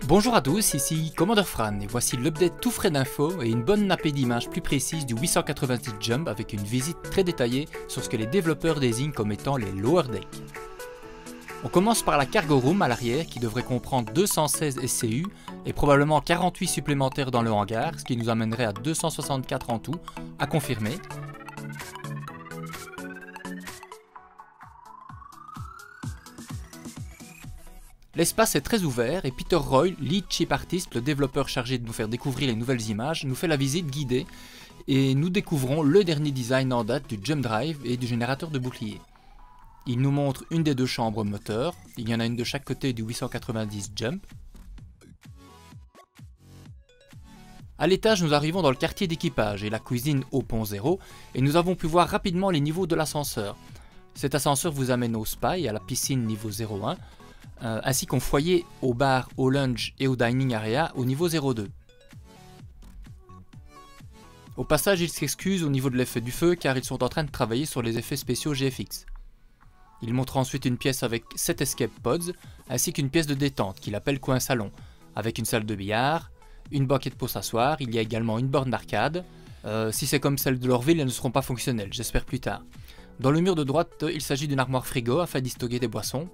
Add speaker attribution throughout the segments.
Speaker 1: Bonjour à tous, ici Commodore Fran et voici l'update tout frais d'infos et une bonne nappée d'images plus précises du 890 Jump avec une visite très détaillée sur ce que les développeurs désignent comme étant les lower decks. On commence par la cargo room à l'arrière qui devrait comprendre 216 SCU et probablement 48 supplémentaires dans le hangar, ce qui nous amènerait à 264 en tout, à confirmer. L'espace est très ouvert et Peter Royle, lead chip artist, le développeur chargé de nous faire découvrir les nouvelles images, nous fait la visite guidée et nous découvrons le dernier design en date du Jump Drive et du générateur de bouclier. Il nous montre une des deux chambres moteur, il y en a une de chaque côté du 890 Jump. A l'étage, nous arrivons dans le quartier d'équipage et la cuisine au pont 0 et nous avons pu voir rapidement les niveaux de l'ascenseur. Cet ascenseur vous amène au spa et à la piscine niveau 01, ainsi qu'au foyer, au bar, au lunch et au dining area au niveau 02. Au passage, ils s'excusent au niveau de l'effet du feu car ils sont en train de travailler sur les effets spéciaux GFX. Il montre ensuite une pièce avec 7 escape pods, ainsi qu'une pièce de détente qu'il appelle coin salon, avec une salle de billard, une banquette pour s'asseoir, il y a également une borne d'arcade. Si c'est comme celle de leur ville, elles ne seront pas fonctionnelles, j'espère plus tard. Dans le mur de droite, il s'agit d'une armoire frigo afin d'y stocker des boissons.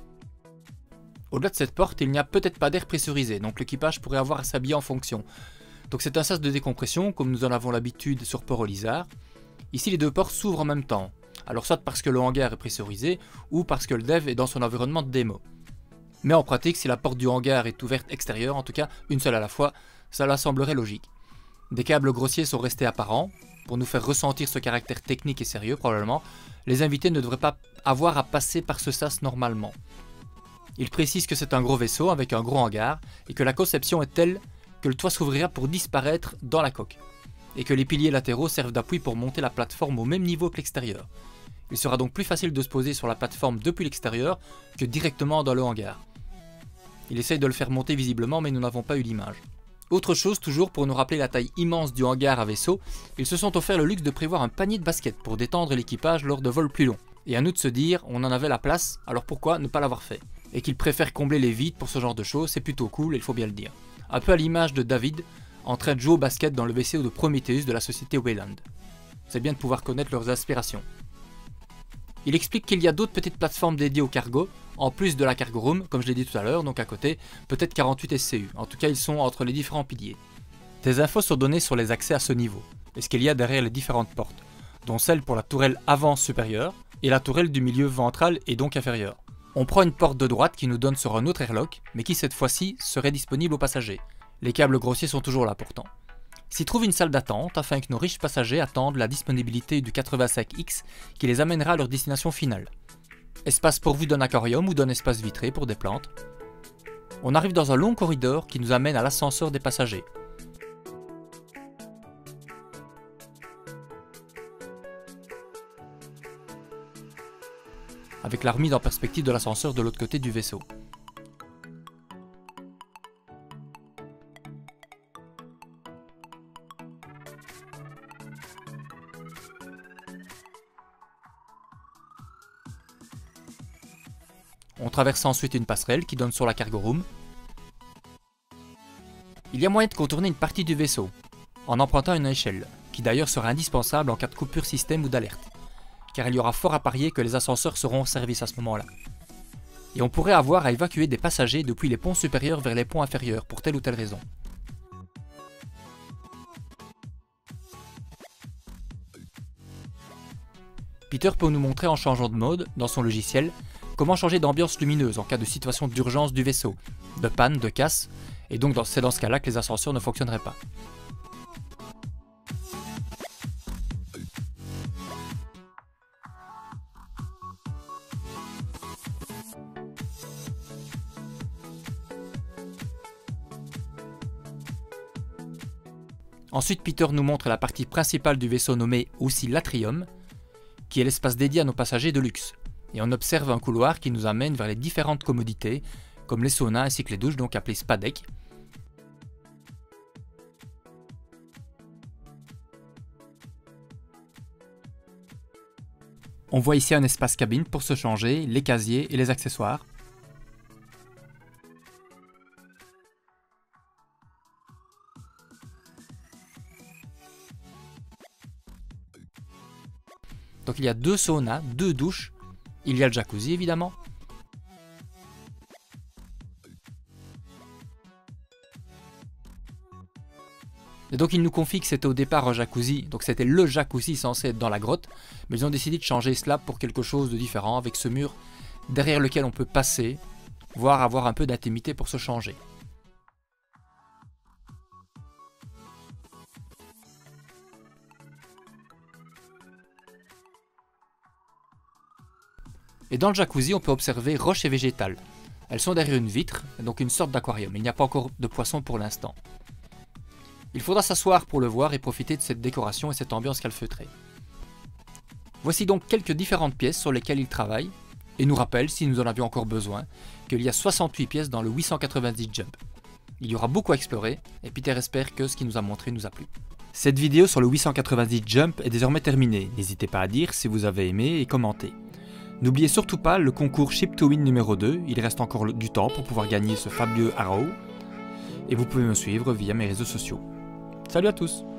Speaker 1: Au-delà de cette porte, il n'y a peut-être pas d'air pressurisé, donc l'équipage pourrait avoir à s'habiller en fonction. Donc c'est un sas de décompression, comme nous en avons l'habitude sur Port Olisar. Ici, les deux portes s'ouvrent en même temps. Alors soit parce que le hangar est pressurisé, ou parce que le dev est dans son environnement de démo. Mais en pratique, si la porte du hangar est ouverte extérieure, en tout cas une seule à la fois, cela semblerait logique. Des câbles grossiers sont restés apparents, pour nous faire ressentir ce caractère technique et sérieux probablement. Les invités ne devraient pas avoir à passer par ce sas normalement. Il précise que c'est un gros vaisseau avec un gros hangar et que la conception est telle que le toit s'ouvrira pour disparaître dans la coque et que les piliers latéraux servent d'appui pour monter la plateforme au même niveau que l'extérieur. Il sera donc plus facile de se poser sur la plateforme depuis l'extérieur que directement dans le hangar. Il essaye de le faire monter visiblement mais nous n'avons pas eu l'image. Autre chose toujours pour nous rappeler la taille immense du hangar à vaisseau, ils se sont offert le luxe de prévoir un panier de basket pour détendre l'équipage lors de vols plus longs. Et à nous de se dire, on en avait la place, alors pourquoi ne pas l'avoir fait? Et qu'ils préfèrent combler les vides pour ce genre de choses, c'est plutôt cool, il faut bien le dire. Un peu à l'image de David, en train de jouer au basket dans le vaisseau de Prometheus de la société Wayland. C'est bien de pouvoir connaître leurs aspirations. Il explique qu'il y a d'autres petites plateformes dédiées au cargo, en plus de la cargo room, comme je l'ai dit tout à l'heure, donc à côté, peut-être 48 SCU, en tout cas ils sont entre les différents piliers. Des infos sont données sur les accès à ce niveau, et ce qu'il y a derrière les différentes portes, dont celle pour la tourelle avant supérieure, et la tourelle du milieu ventral et donc inférieure. On prend une porte de droite qui nous donne sur un autre airlock, mais qui cette fois-ci serait disponible aux passagers. Les câbles grossiers sont toujours là pourtant. S'y trouve une salle d'attente afin que nos riches passagers attendent la disponibilité du 85X qui les amènera à leur destination finale. Espace pourvu d'un aquarium ou d'un espace vitré pour des plantes. On arrive dans un long corridor qui nous amène à l'ascenseur des passagers. Avec la remise en perspective de l'ascenseur de l'autre côté du vaisseau. On traverse ensuite une passerelle qui donne sur la cargo room. Il y a moyen de contourner une partie du vaisseau, en empruntant une échelle, qui d'ailleurs sera indispensable en cas de coupure système ou d'alerte, car il y aura fort à parier que les ascenseurs seront en service à ce moment-là. Et on pourrait avoir à évacuer des passagers depuis les ponts supérieurs vers les ponts inférieurs, pour telle ou telle raison. Peter peut nous montrer en changeant de mode, dans son logiciel, comment changer d'ambiance lumineuse en cas de situation d'urgence du vaisseau, de panne, de casse, et donc c'est dans ce cas-là que les ascenseurs ne fonctionneraient pas. Ensuite, Peter nous montre la partie principale du vaisseau nommée aussi l'atrium, qui est l'espace dédié à nos passagers de luxe. Et on observe un couloir qui nous amène vers les différentes commodités, comme les saunas ainsi que les douches, donc appelées spa deck. On voit ici un espace cabine pour se changer, les casiers et les accessoires. Donc il y a 2 saunas, 2 douches, il y a le jacuzzi évidemment. Et donc ils nous confient que c'était au départ un jacuzzi, donc c'était le jacuzzi censé être dans la grotte, mais ils ont décidé de changer cela pour quelque chose de différent, avec ce mur derrière lequel on peut passer, voire avoir un peu d'intimité pour se changer. Et dans le jacuzzi, on peut observer roches et végétales. Elles sont derrière une vitre, donc une sorte d'aquarium. Il n'y a pas encore de poissons pour l'instant. Il faudra s'asseoir pour le voir et profiter de cette décoration et cette ambiance calfeutrée. Voici donc quelques différentes pièces sur lesquelles il travaille, et nous rappelle, si nous en avions encore besoin, qu'il y a 68 pièces dans le 890 Jump. Il y aura beaucoup à explorer, et Peter espère que ce qu'il nous a montré nous a plu. Cette vidéo sur le 890 Jump est désormais terminée. N'hésitez pas à dire si vous avez aimé et commenter. N'oubliez surtout pas le concours Ship to Win numéro 2, il reste encore du temps pour pouvoir gagner ce fabuleux Arrow. Et vous pouvez me suivre via mes réseaux sociaux. Salut à tous!